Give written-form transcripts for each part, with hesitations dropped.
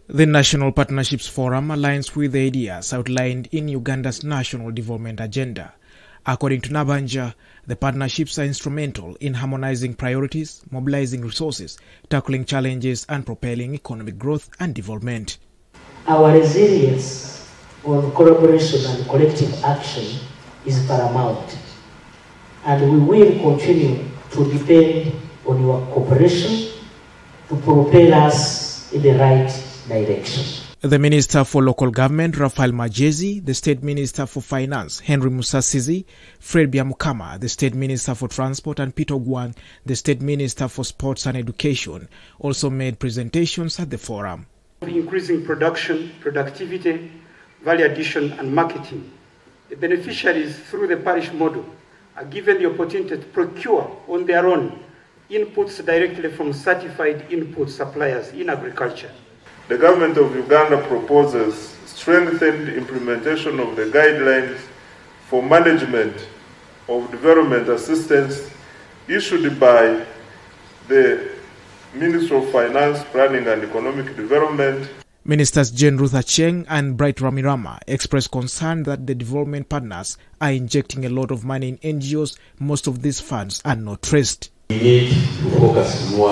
The National Partnerships Forum aligns with the ideas outlined in Uganda's National Development Agenda. According to Nabanja, the partnerships are instrumental in harmonizing priorities, mobilizing resources, tackling challenges, and propelling economic growth and development. Our resilience on collaboration and collective action is paramount, and we will continue to depend on your cooperation to propel us in the right direction. The Minister for Local Government, Raphael Magezi, the State Minister for Finance, Henry Musasizi, Fred Byamukama, the State Minister for Transport, and Peter Gwang, the State Minister for Sports and Education, also made presentations at the forum. Increasing production, productivity, value addition, and marketing. The beneficiaries through the parish model are given the opportunity to procure on their own inputs directly from certified input suppliers in agriculture. The government of Uganda proposes strengthened implementation of the guidelines for management of development assistance issued by the Ministry of Finance, Planning and Economic Development. Ministers Jane Ruth Acheng and Bright Ramirama expressed concern that the development partners are injecting a lot of money in NGOs. Most of these funds are not traced. We need to focus more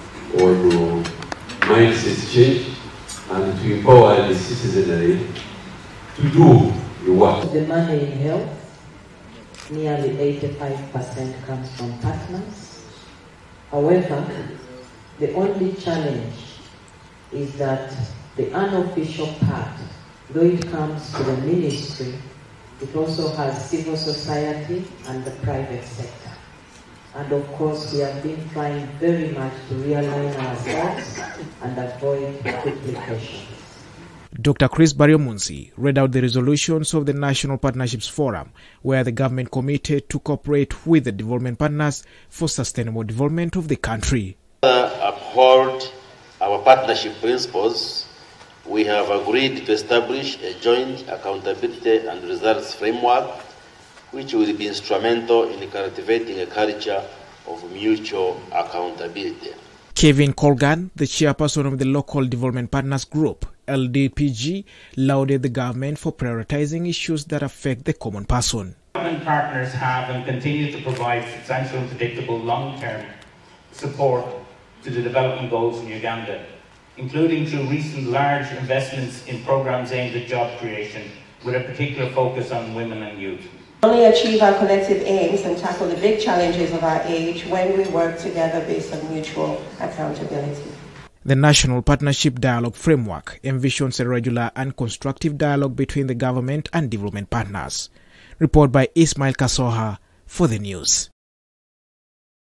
on mindset change and to empower the citizenry to do the work. The money in health, nearly 85% comes from partners. However, the only challenge is that the unofficial part, though it comes to the ministry, it also has civil society and the private sector. And of course, we have been trying very much to realign ourselves and avoid duplications. Dr. Chris Baryomunsi read out the resolutions of the National Partnerships Forum, where the government committed to cooperate with the development partners for sustainable development of the country. Uphold our partnership principles. We have agreed to establish a joint accountability and results framework which will be instrumental in cultivating a culture of mutual accountability. Kevin Colgan, the chairperson of the Local Development Partners Group, LDPG, lauded the government for prioritizing issues that affect the common person. Government partners have and continue to provide substantial and predictable long-term support to the development goals in Uganda, including through recent large investments in programs aimed at job creation, with a particular focus on women and youth. Only achieve our collective aims and tackle the big challenges of our age when we work together based on mutual accountability. The National Partnership Dialogue Framework envisions a regular and constructive dialogue between the government and development partners. Report by Ismail Kasoha for the news.